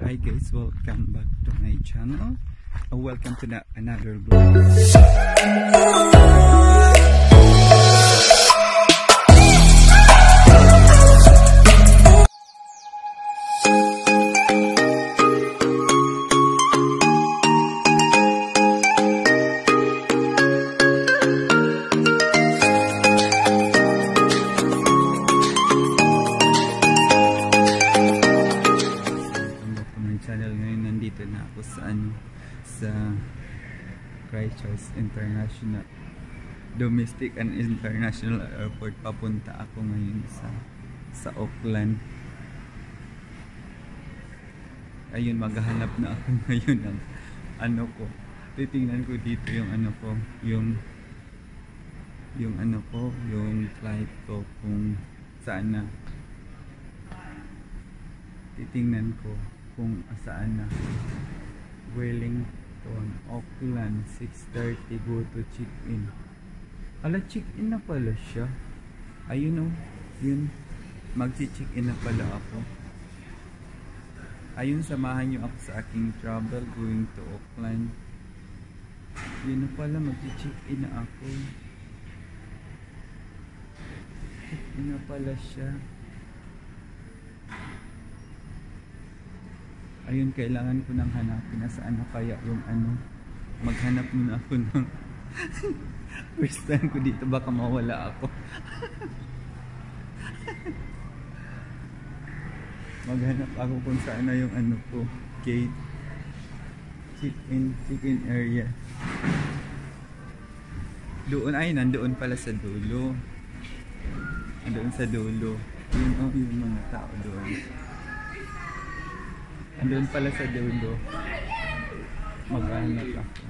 Hi guys, welcome back to my channel. Welcome to another vlog. Nandito na ako sa Christchurch International Domestic and International Airport. Papunta ako ngayon sa Auckland. Ayun, maghahanap na ako ngayon ng ano ko. Titingnan ko dito yung ano ko, yung ano ko, yung flight ko kung saan na. Titingnan ko kung saan na. Wellington, Auckland, 6:30 go to check-in. Ala, check-in na pala siya. Ayun o, yun, magsi-check-in na pala ako. Ayun, samahan nyo ako sa aking travel going to Auckland. Yun na pala, magsi-check-in na ako. Check-in na pala siya. Ayun, kailangan ko nang hanapin na saan na kaya yung ano. Maghanap muna ako ng first time ko dito, baka mawala ako. Maghanap ako kung saan na yung ano ko, gate, check-in area. Doon, ay nandoon pala sa dulo. Nandoon sa dulo. Yun o, yung mga tao doon. Andun pala sa dulo. Maghanap ako.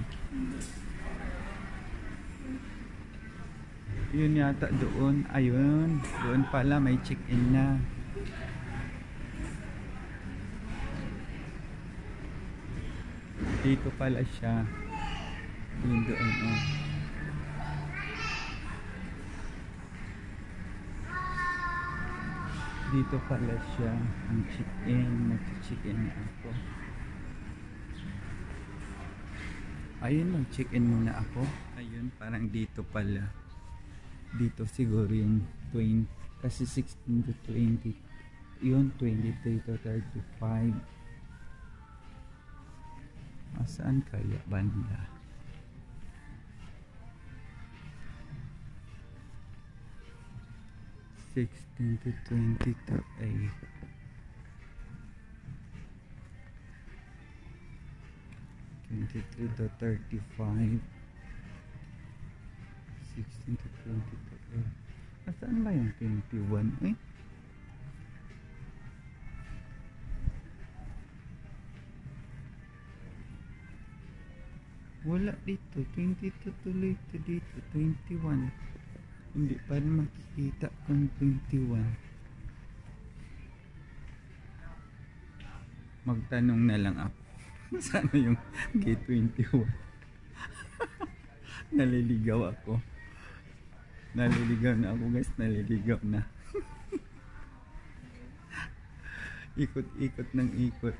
Yun yata doon. Ayun. Doon pala may check-in na. Dito pala siya. Yun doon. Oh. Dito pala siya ang check-in. Mag-check-in na ako. Ayun, mag-check-in muna ako. Ayun, parang dito pala. Dito siguro yung 20. Kasi 16 to 20. Yun, 23 to 35. Saan kaya banda? $16 to 20 to 8. 23 to 35. 16 to 20 to 8. Saan ba yung 21? Eh? Wala dito. 22 tuloy to dito. 21. Hindi pa rin makikita kung 21. Magtanong na lang ako. Sana yung gate 21. Naliligaw ako. Naliligaw na ako guys. Naliligaw na. Ikot-ikot ng ikot.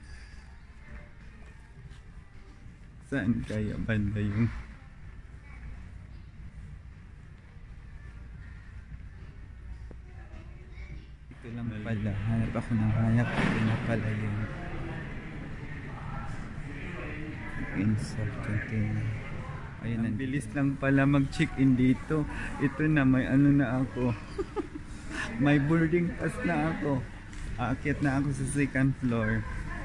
Saan kaya banda yung ito lang pala, hanap ako ng hanap. Ito na pala yung insert container. Ayun, ang bilis lang pala mag-check-in dito. Ito na, may ano na ako. May boarding pass na ako. Aakyat na ako sa second floor.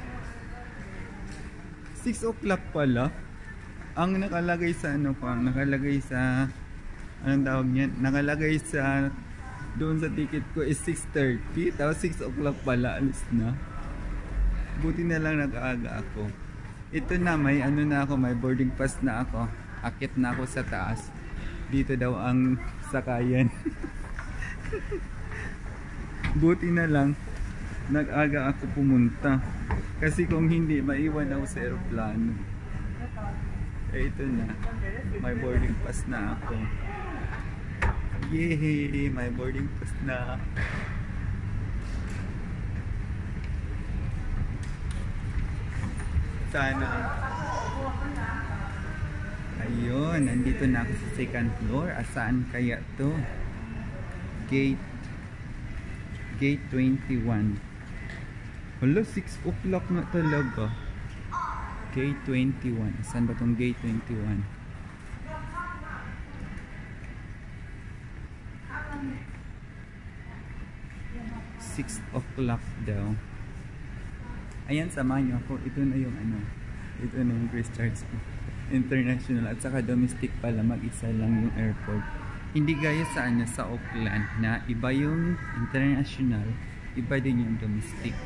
6 o'clock pala. Ang nakalagay sa ano ko, nakalagay sa anong tawag niyan? Nakalagay sa doon sa ticket ko is 6:30, tapos 6 o'clock pala, alis na. Buti na lang nag-aaga ako. Ito na, may ano na ako, may boarding pass na ako. Akit na ako sa taas. Dito daw ang sakayan. Buti na lang nag-aga ako pumunta. Kasi kung hindi, maiwan ako sa aeroplano. Eh ito na, may boarding pass na ako. Yay! May boarding pass na. sana. Ayun, nandito na ako sa second floor. Asaan kaya to? Gate 21. Hala, 6 o'clock na talaga. Gate 21. Saan ba tong gate 21? Six o'clock daw. Ayan, samahan niyo ako. Ito na yung ano. Ito na yung Christchurch International. At saka domestic pala. Mag-isa lang yung airport. Hindi gaya sa ano, sa Auckland na iba yung international, iba din yung domestic.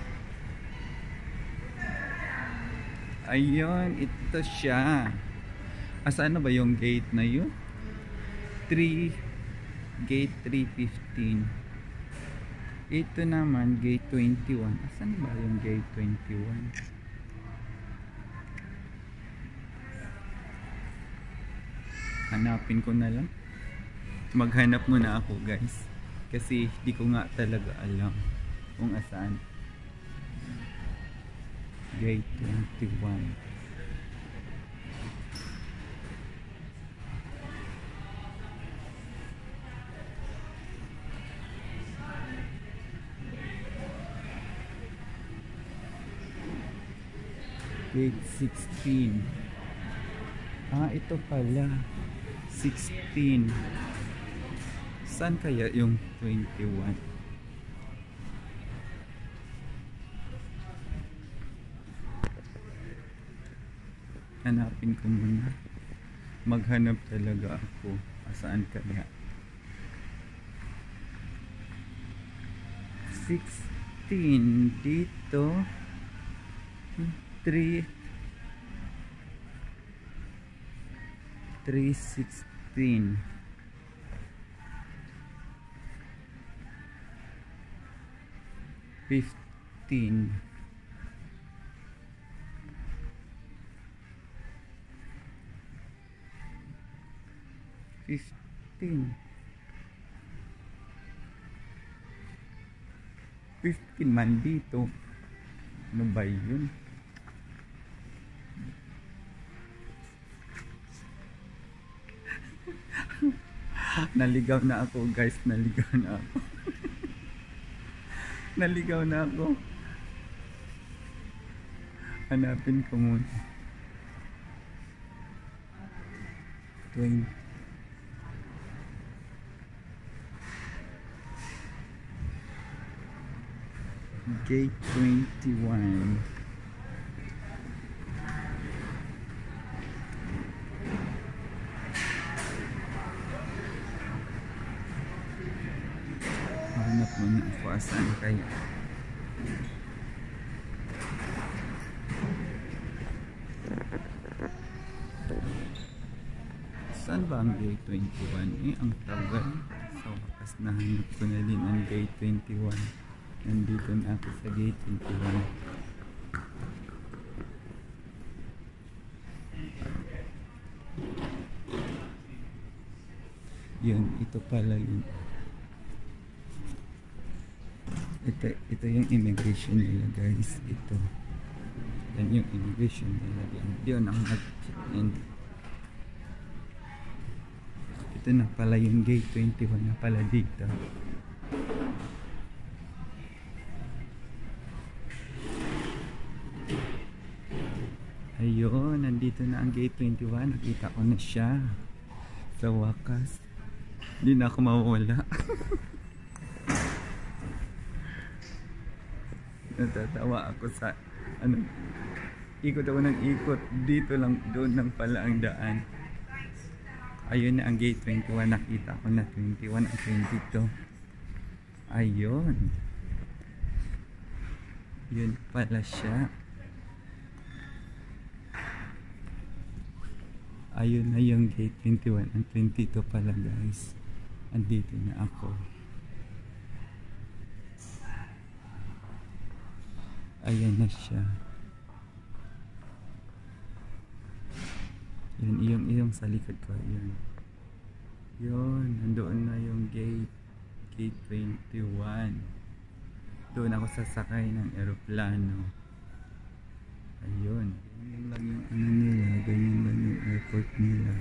Ayun, ito siya. Asaan na ba yung gate na yun? Gate 315. Ito naman, gate 21. Asan ba yung gate 21? Hanapin ko na lang. Maghanap muna ako, guys. Kasi di ko nga talaga alam kung asaan. Gate 21. Gate 16. Ah, ito pala. 16. Saan kaya yung 21? Hanapin ko muna. Maghanap talaga ako. Saan kaya? 16 dito. 316. 15. 15 man dito. Ano ba yun? Naligaw na ako, guys. Naligaw na ako. Naligaw na ako. Hanapin ko muna. 20. Gate 21. Hanap mo na ako asan kaya. Saan ba ang gate 21? Ang tagal. So, wakas nahanap ko na din ang gate 21. Nandito na ako sa gate 21. Yun, ito pala yun. Ito yung immigration nila, guys. Ito. Yan yung immigration nila. Yun ang nag-check-in. Ito na pala yung gate 21 na pala dito. Ayun, nandito na ang gate 21. Nakita ko na siya. Sa wakas. Hindi na ako mawawala. Natatawa ako sa ano, ikot ako ng ikot. Dito lang, doon lang pala ang daan. Ayun na ang gate 21. Nakita ko na 21 at 22. Ayun. Yun pala siya. Ayun na yung gate 21 and 22 pala, guys. Andito na ako. Ayan na siya. Yan, yung sa likod ko. Yan. Yun, nandoon na yung gate 21. Doon ako sasakay ng eroplano. Ayun. Ganyan lang yung ano nila. Ganyan lang yung airport nila.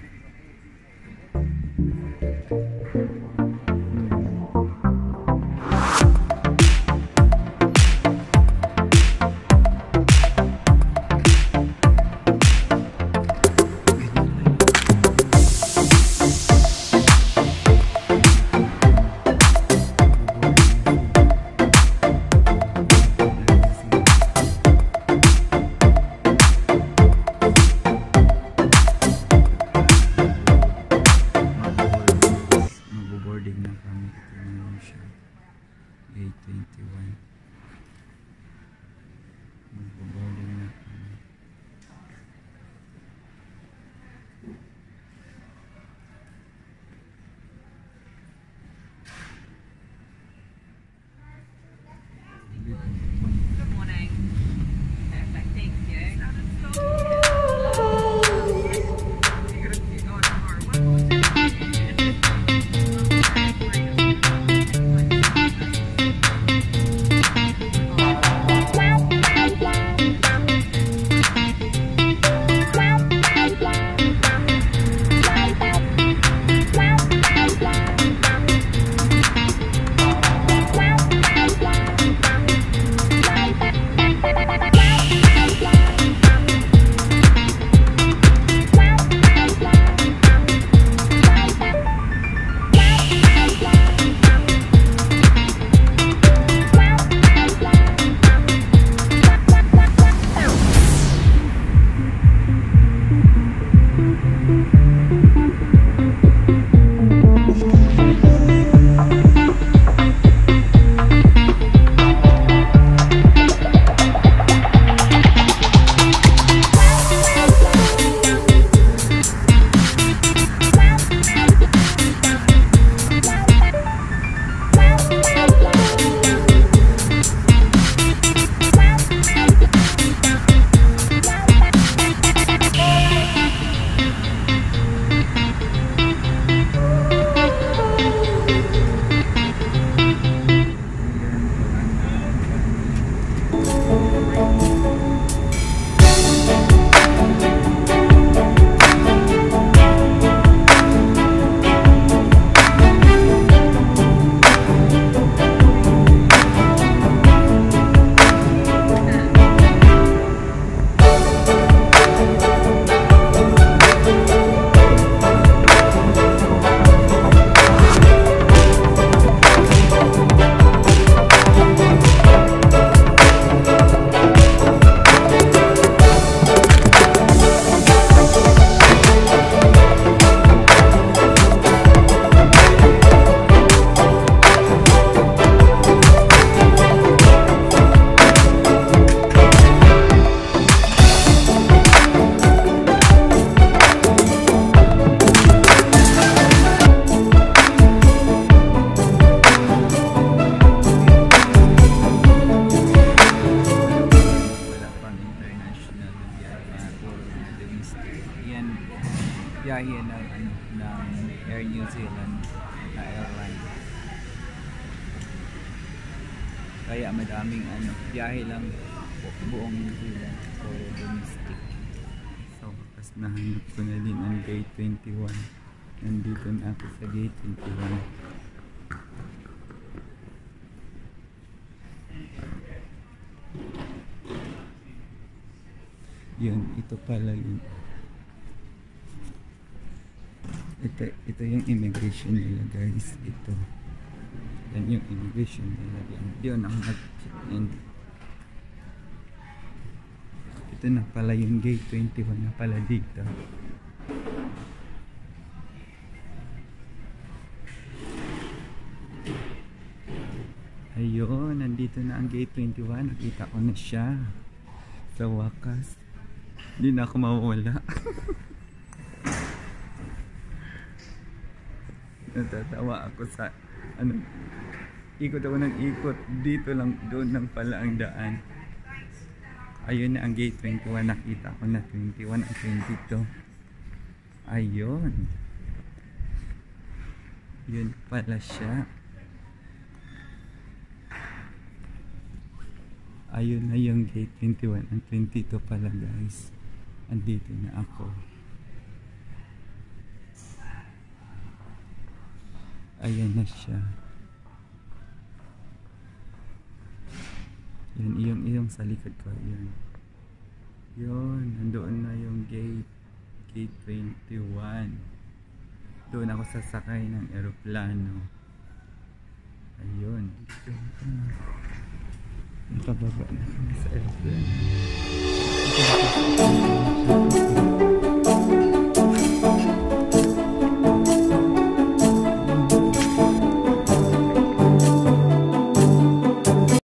Gate 21. Magbo-boarding na kami. Good morning. Perfect, thank you. Biyahe ng Air New Zealand na airline. Kaya madaming biyahe lang buong New Zealand for domestic. So, wakas nahanap ko na din ang gate 21. Nandito na ako sa gate 21. Yun, ito pala yun. Ito yung immigration nila, guys. Ito. Yan yung immigration nila. Yun ang nag-check-in. Ito na pala yung gate 21 na pala dito. Ayun, nandito na ang gate 21. Nakita ko na siya. Sa wakas. Hindi na ako mawawala. Natatawa ako sa ikot ako ng ikot dito lang, doon lang pala ang daan. Ayun na ang gate 21, nakita ko na 21 at 22. Ayun, yun pala siya. Ayun na yung gate 21 and 22 pala guys. Andito na ako. Ayan na siya. Yan, yung sa likod ko. Yun. Yun, nandoon na yung gate. Gate 21. Doon ako sasakay ng eroplano. Ayun. Nakababa na kami sa airplane.